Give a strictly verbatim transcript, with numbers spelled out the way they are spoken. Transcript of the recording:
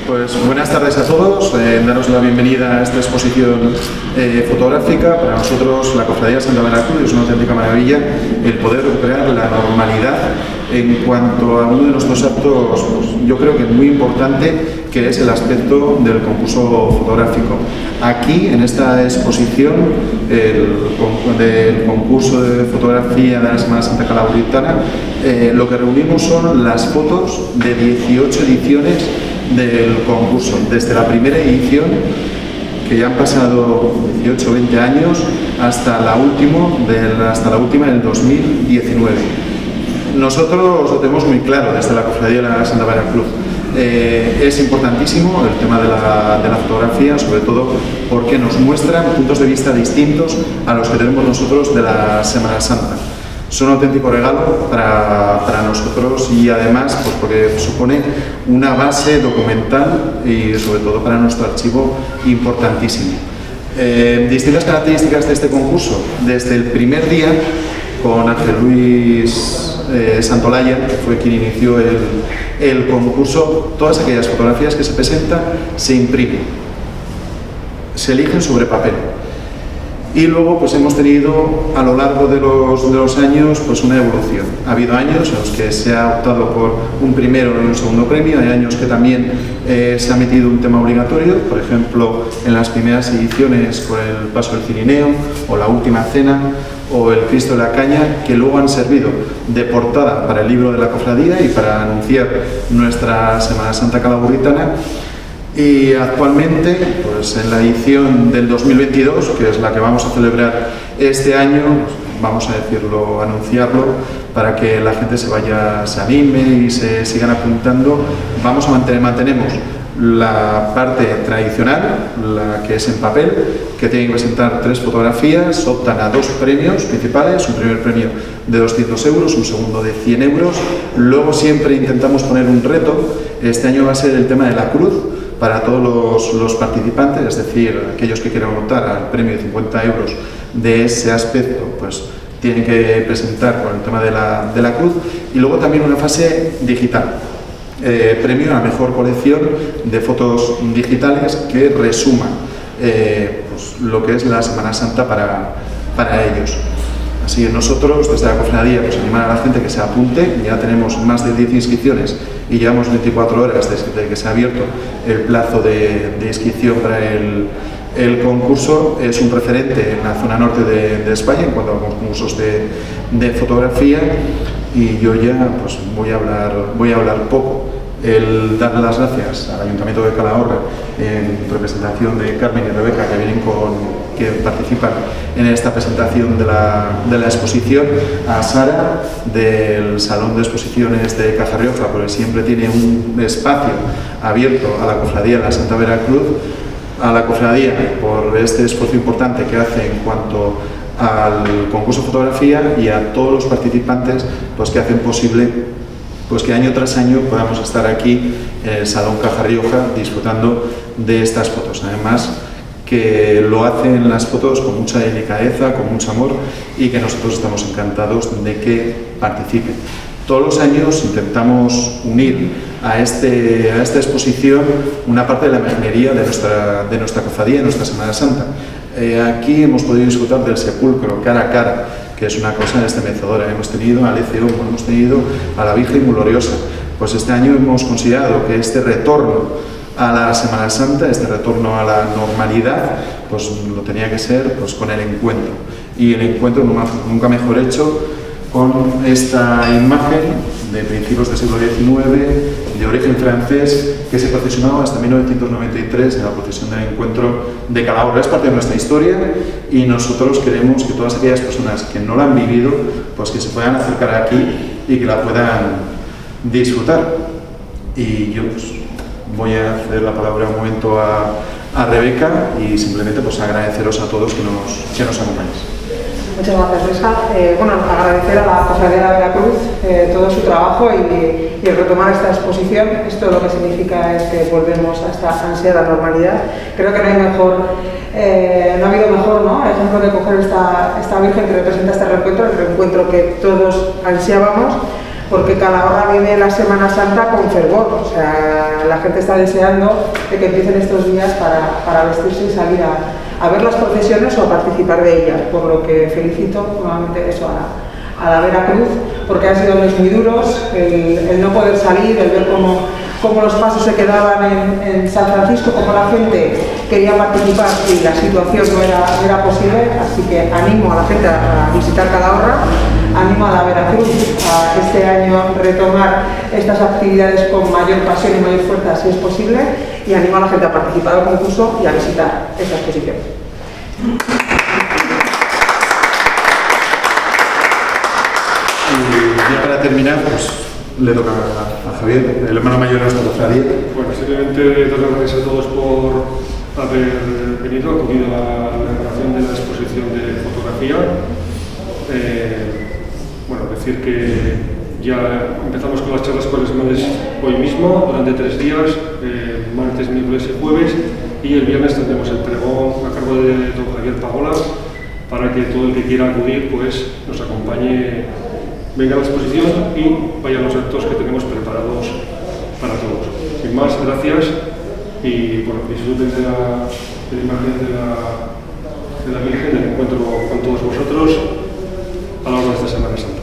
Pues buenas tardes a todos, eh, daros la bienvenida a esta exposición eh, fotográfica. Para nosotros la Cofradía de Santa Veracruz es una auténtica maravilla el poder recuperar la normalidad en cuanto a uno de nuestros actos, pues, yo creo que muy importante, que es el aspecto del concurso fotográfico. Aquí, en esta exposición el, del concurso de fotografía de la Semana Santa Calauritana, eh, lo que reunimos son las fotos de dieciocho ediciones del concurso, desde la primera edición, que ya han pasado dieciocho o veinte años, hasta la, último del, hasta la última del dos mil diecinueve. Nosotros lo tenemos muy claro desde la Cofradía de la Santa Veracruz. Eh, es importantísimo el tema de la, de la fotografía, sobre todo porque nos muestran puntos de vista distintos a los que tenemos nosotros de la Semana Santa. Son un auténtico regalo para, para nosotros y además pues porque supone una base documental y sobre todo para nuestro archivo importantísimo. Eh, distintas características de este concurso. Desde el primer día, con Ángel Luis eh, Santolaya, que fue quien inició el, el concurso, todas aquellas fotografías que se presentan se imprimen, se eligen sobre papel. Y luego pues hemos tenido a lo largo de los, de los años pues una evolución. Ha habido años en los que se ha optado por un primero y un segundo premio, hay años que también eh, se ha metido un tema obligatorio, por ejemplo en las primeras ediciones con el Paso del Cirineo o la Última Cena o el Cristo de la Caña, que luego han servido de portada para el libro de la Cofradía y para anunciar nuestra Semana Santa Calauritana. Y actualmente, pues en la edición del dos mil veintidós, que es la que vamos a celebrar este año, vamos a decirlo, anunciarlo, para que la gente se vaya, se anime y se sigan apuntando, vamos a mantener, mantenemos la parte tradicional, la que es en papel, que tiene que presentar tres fotografías, optan a dos premios principales, un primer premio de doscientos euros, un segundo de cien euros, luego siempre intentamos poner un reto. Este año va a ser el tema de la cruz, para todos los, los participantes, es decir, aquellos que quieran optar al premio de cincuenta euros de ese aspecto, pues tienen que presentar con el tema de la, de la cruz. Y luego también una fase digital, eh, premio a la mejor colección de fotos digitales que resuma eh, pues, lo que es la Semana Santa para, para ellos. Así que nosotros, desde la Cofradía, pues animar a la gente que se apunte. Ya tenemos más de diez inscripciones y llevamos veinticuatro horas desde que se ha abierto el plazo de, de inscripción para el, el concurso. Es un referente en la zona norte de, de España en cuanto a concursos de, de fotografía, y yo ya pues, voy, a hablar, voy a hablar poco. El darle las gracias al Ayuntamiento de Calahorra en representación de Carmen y Rebeca, que vienen con, que participan en esta presentación de la, de la exposición, a Sara del Salón de Exposiciones de Caja Rioja, porque siempre tiene un espacio abierto a la Cofradía de la Santa Veracruz, a la Cofradía por este esfuerzo importante que hace en cuanto al concurso de fotografía, y a todos los participantes pues, que hacen posible pues que año tras año podamos estar aquí en el Salón Caja Rioja disfrutando de estas fotos. Además, que lo hacen las fotos con mucha delicadeza, con mucho amor, y que nosotros estamos encantados de que participen. Todos los años intentamos unir a, este, a esta exposición una parte de la imaginería de nuestra, de nuestra cofradía, de nuestra Semana Santa. Eh, aquí hemos podido disfrutar del sepulcro cara a cara, que es una cosa estremecedora. Hemos tenido al E C O, hemos tenido a la Virgen Gloriosa. Pues este año hemos considerado que este retorno a la Semana Santa, este retorno a la normalidad, pues lo tenía que ser pues, con el encuentro. Y el encuentro nunca mejor hecho con esta imagen de principios del siglo diecinueve, de origen francés, que se procesionaba hasta mil novecientos noventa y tres en la procesión del encuentro de Calahorra. Es parte de nuestra historia y nosotros queremos que todas aquellas personas que no la han vivido, pues que se puedan acercar aquí y que la puedan disfrutar. Y yo pues, voy a ceder la palabra un momento a, a Rebeca y simplemente pues agradeceros a todos que nos, que nos acompañéis. Muchas gracias, Luisa. Eh, bueno, agradecer a la Cofradía de Veracruz eh, todo su trabajo y, y el retomar esta exposición. Esto lo que significa es que volvemos a esta ansiada normalidad. Creo que no hay mejor, eh, no ha habido mejor ¿no? ejemplo de coger esta, esta Virgen que representa este reencuentro, el reencuentro que todos ansiábamos. porque Calahorra vive la Semana Santa con fervor. O sea, la gente está deseando de que empiecen estos días para, para vestirse y salir a, a ver las procesiones o a participar de ellas, por lo que felicito nuevamente eso a la, a la Veracruz, porque han sido años muy duros, el, el no poder salir, el ver cómo, cómo los pasos se quedaban en, en San Francisco, cómo la gente quería participar y la situación no era, no era posible, así que animo a la gente a, a visitar Calahorra, animo a la Veracruz a este año retomar estas actividades con mayor pasión y mayor fuerza si es posible, y animo a la gente a participar del concurso y a visitar esta exposición. Y ya para terminar, pues le toca a, a Javier, el hermano mayor de nuestra cofradía. Bueno, simplemente dar las gracias a todos por haber venido, acudido a la grabación de la exposición de fotografía. Eh, bueno, decir que ya empezamos con las charlas cuaresmales hoy mismo, durante tres días, eh, martes, miércoles y jueves, y el viernes tendremos el pregón a cargo de don Javier Pagola, para que todo el que quiera acudir pues, nos acompañe, venga a la exposición y vaya a los actos que tenemos preparados para todos. Sin más, gracias y bueno, disfruten de la, de la imagen de la, de la Virgen, del encuentro con todos vosotros a lo largo de esta Semana Santa.